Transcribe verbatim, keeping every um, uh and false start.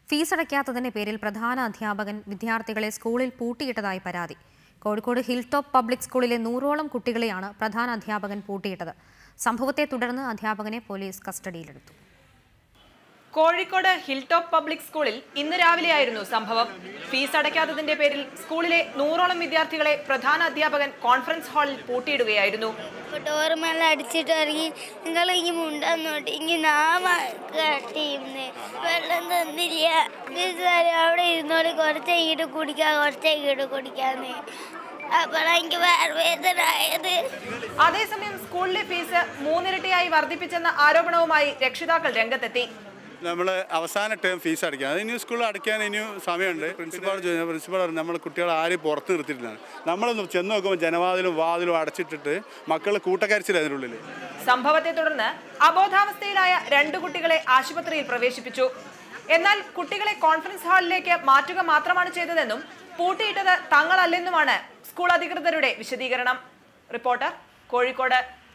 Fees അടയ്ക്കാത്തതിന്റെ പേരിൽ പ്രധാന അധ്യാപകൻ വിദ്യാർത്ഥികളെ സ്കൂളിൽ പൂട്ടിയിട്ടതായി പരാതി. കോഴിക്കോട് ഹിൽ ടോപ്പ് പബ്ലിക് സ്കൂളിലെ നൂറോളം കുട്ടികളെയാണ് പ്രധാന അധ്യാപകൻ പൂട്ടിയിട്ടത്. സംഭവത്തെ തുടർന്ന് അധ്യാപകനെ പോലീസ് കസ്റ്റഡിയിലെടുത്തു. കോഴിക്കോട് ഹിൽ ടോപ്പ് പബ്ലിക് സ്കൂളിൽ ഇന്ന് രാവിലെയായിരുന്നു സംഭവം. ഫീസ് അടയ്ക്കാത്തതിന്റെ പേരിൽ സ്കൂളിലെ നൂറോളം വിദ്യാർത്ഥികളെ പ്രധാന അധ്യാപകൻ കോൺഫറൻസ് ഹാളിൽ പൂട്ടിയിടുകയായിരുന്നു. ഡോർമെല്ലാം അടിച്ചിട്ട് ഇറങ്ങി നിങ്ങൾ ഈ മുണ്ടന്നോട്ട് ഇങ്ങനെ നാമീന്ന് വെള്ളം തന്നില്ല. അവിടെ ഇരുന്നോട് കുറച്ചേക്കിട്ട് കുടിക്കാം കുറച്ചേക്കിട്ട് കുടിക്കാന്ന്. അപ്പോഴെനിക്ക് വേദനായത്. അതേസമയം സ്കൂളിലെ ഫീസ് മൂന്നിരട്ടിയായി വർദ്ധിപ്പിച്ചെന്ന ആരോപണവുമായി രക്ഷിതാക്കൾ രംഗത്തെത്തി. നമ്മൾ അവസാന ടേം ഫീസ് അടയ്ക്കാം, അത് ഇനി സ്കൂളിൽ അടയ്ക്കാൻ ഇനിയും സമയമുണ്ട്. പ്രിൻസിപ്പാൾ പ്രിൻസിപ്പാൾ പറഞ്ഞു നമ്മൾ കുട്ടികളെ ആരും പുറത്ത് നിർത്തിയിട്ടാണ്. നമ്മളൊന്ന് ചെന്ന് നോക്കുമ്പോൾ ജനവാതിലും വാതിലും അടച്ചിട്ടിട്ട് മക്കൾ കൂട്ടക്കരച്ചില്ല അതിനുള്ളിൽ. സംഭവത്തെ തുടർന്ന് അബോധാവസ്ഥയിലായ രണ്ടു കുട്ടികളെ ആശുപത്രിയിൽ പ്രവേശിപ്പിച്ചു. എന്നാൽ കുട്ടികളെ കോൺഫറൻസ് ഹാളിലേക്ക് മാറ്റുക മാത്രമാണ് ചെയ്തതെന്നും പൂട്ടിയിട്ടത് തങ്ങളല്ലെന്നുമാണ് സ്കൂൾ അധികൃതരുടെ വിശദീകരണം. റിപ്പോർട്ടർ, കോഴിക്കോട്.